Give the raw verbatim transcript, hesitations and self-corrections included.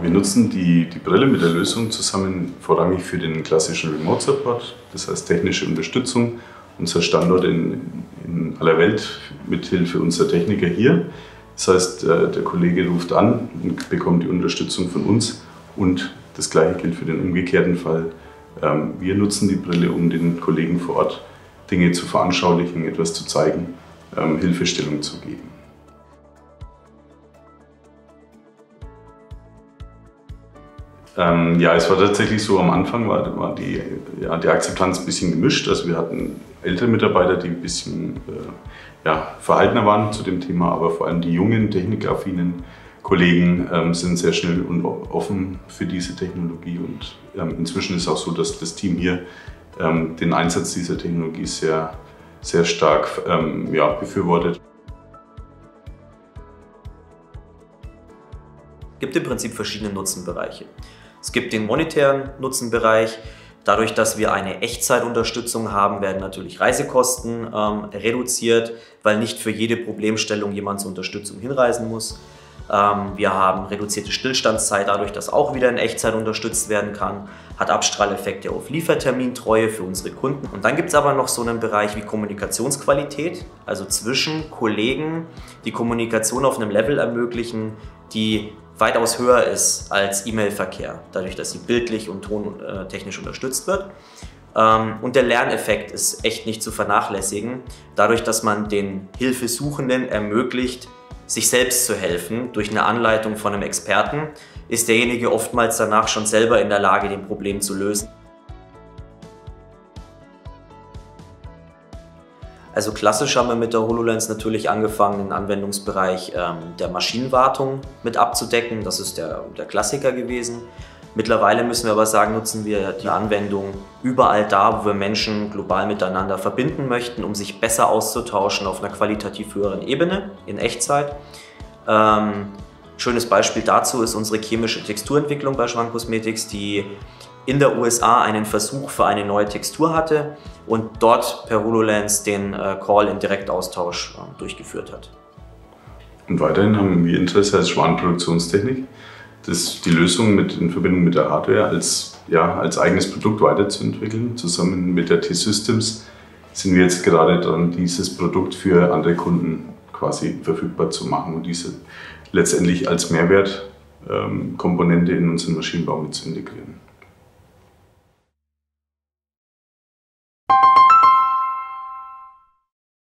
Wir nutzen die, die Brille mit der Lösung zusammen vorrangig für den klassischen Remote Support, das heißt technische Unterstützung. Unser Standort in, in aller Welt mit Hilfe unserer Techniker hier. Das heißt, der Kollege ruft an und bekommt die Unterstützung von uns und das Gleiche gilt für den umgekehrten Fall. Wir nutzen die Brille, um den Kollegen vor Ort Dinge zu veranschaulichen, etwas zu zeigen, Hilfestellung zu geben. Ja, es war tatsächlich so, am Anfang war, war die, ja, die Akzeptanz ein bisschen gemischt. Also wir hatten ältere Mitarbeiter, die ein bisschen äh, ja, verhaltener waren zu dem Thema, aber vor allem die jungen, technikaffinen Kollegen ähm, sind sehr schnell und offen für diese Technologie. Und ähm, inzwischen ist es auch so, dass das Team hier ähm, den Einsatz dieser Technologie sehr, sehr stark ähm, ja, befürwortet. Es gibt im Prinzip verschiedene Nutzenbereiche. Es gibt den monetären Nutzenbereich. Dadurch, dass wir eine Echtzeitunterstützung haben, werden natürlich Reisekosten ähm, reduziert, weil nicht für jede Problemstellung jemand zur Unterstützung hinreisen muss. Ähm, wir haben reduzierte Stillstandszeit, dadurch, dass auch wieder in Echtzeit unterstützt werden kann, hat Abstrahleffekte auf Liefertermintreue für unsere Kunden. Und dann gibt es aber noch so einen Bereich wie Kommunikationsqualität, also zwischen Kollegen, die Kommunikation auf einem Level ermöglichen, die weitaus höher ist als E-Mail-Verkehr, dadurch, dass sie bildlich und tontechnisch unterstützt wird. Und der Lerneffekt ist echt nicht zu vernachlässigen, dadurch, dass man den Hilfesuchenden ermöglicht, sich selbst zu helfen durch eine Anleitung von einem Experten, ist derjenige oftmals danach schon selber in der Lage, den Problem zu lösen. Also klassisch haben wir mit der HoloLens natürlich angefangen, den Anwendungsbereich ähm, der Maschinenwartung mit abzudecken. Das ist der, der Klassiker gewesen. Mittlerweile müssen wir aber sagen, nutzen wir die Anwendung überall da, wo wir Menschen global miteinander verbinden möchten, um sich besser auszutauschen auf einer qualitativ höheren Ebene in Echtzeit. Ähm, schönes Beispiel dazu ist unsere chemische Texturentwicklung bei Schwank Cosmetics, die in der U S A einen Versuch für eine neue Textur hatte und dort per HoloLens den äh, Call in Direktaustausch äh, durchgeführt hat. Und weiterhin haben wir Interesse als Schwan Produktionstechnik, das, die Lösung mit, in Verbindung mit der Hardware als, ja, als eigenes Produkt weiterzuentwickeln. Zusammen mit der T-Systems sind wir jetzt gerade dran, dieses Produkt für andere Kunden quasi verfügbar zu machen und diese letztendlich als Mehrwertkomponente ähm, in unseren Maschinenbau mit zu integrieren.